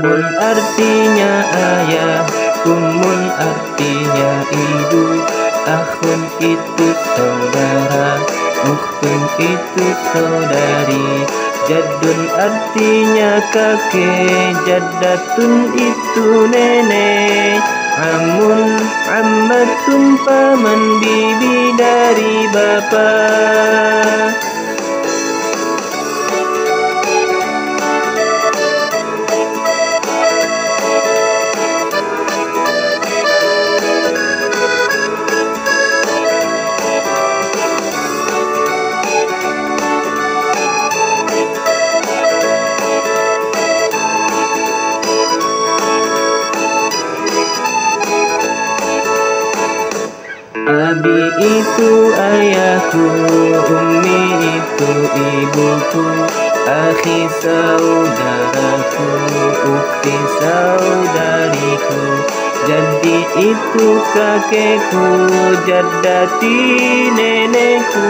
Abun artinya ayah, ummun artinya ibu, akhun itu saudara, ukhtun itu saudari, jaddun artinya kakek, jaddatun itu nenek, amun ammatun paman bibi dari bapak. Abi itu ayahku, ummi itu ibuku, akhi saudaraku, ukhti saudariku, jaddi itu kakekku, jaddati nenekku,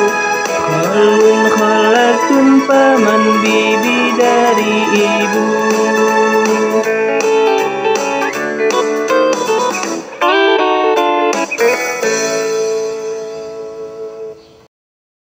khalun khalatun paman bibi dari ibu.